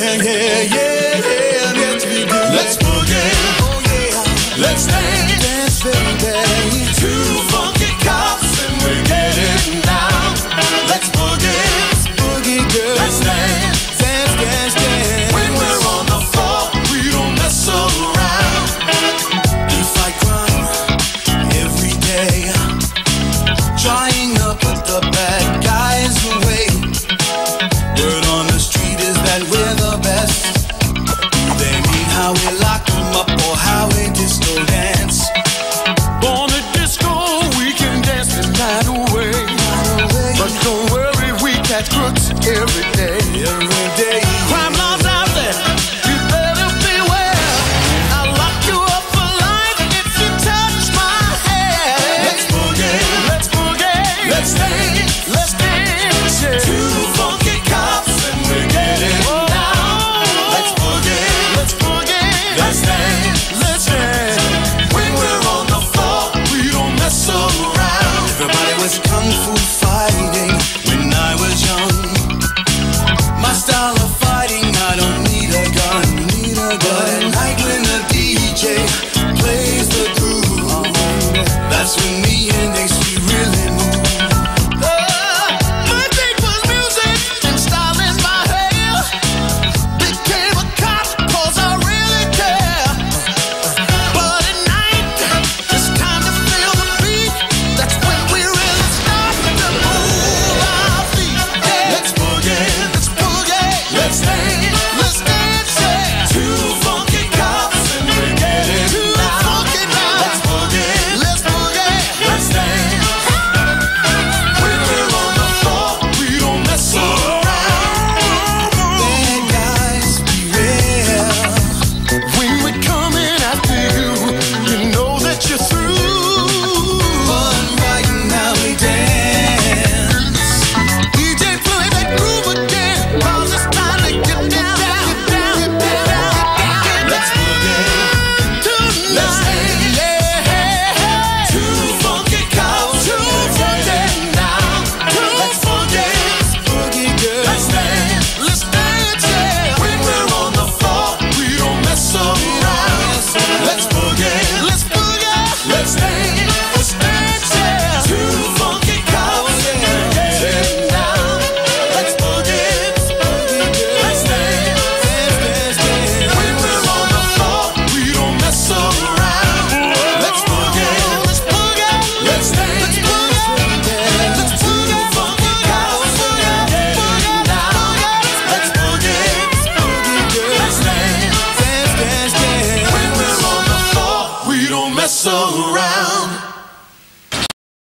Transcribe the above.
Let's be good. Let's boogie. Oh yeah. Let's dance, baby. Two funky cops and we're getting down. Let's boogie, boogie girl. Let's dance, dance, dance. When we're on the floor, we don't mess around. We fight crime every day, trying to put the bad guys away. Word on the street is that we're the best. They mean how we lock them up or how we disco dance. Born a disco, we can dance the night away. But don't worry, we catch crooks every day. Every day. Crime laws out there, you better beware. I'll lock you up for life if you touch my hair. Let's boogie, let's boogie, let's dance, let's dance. Yeah. Two funky cops and we're getting down. Let's boogie, let's boogie, let's dance, let's dance. When we're on the floor, we don't mess around. Everybody was kung fu fighting when I was young. My style of fighting, I don't need a gun, But at night when the DJ plays the groove, that's when me and Ace we really move. My thing was music and style is my hair. Became a cop 'cause I really care. But at night, it's time to feel the beat. That's when we really start to move our feet. Yeah. Let's boogie, let's boogie, let's dance, yeah. Two funky cops and we're getting down. Funky now. Let's boogie, let's boogie, let's dance. When we're on the floor, we don't mess around. Bad guys, beware. When we're coming after you, you know that you're through. But right now we dance. DJ play that groove again, 'cause it's time to get down, get down, get down. Let's boogie tonight. Let's dance, yeah. Two funky cops, two funky now. Let's boogie girl. Let's dance, yeah. When we're on the floor, we don't mess around. Let's boogie, let's boogie, let's dance, yeah. Two funky cops and we're getting down. Let's boogie, let's dance, when we're on the floor, we don't mess around. Let's boogie, let's dance, let's two funky cops and we're getting down. Let's boogie, let's dance, when we're on the floor, we don't mess around.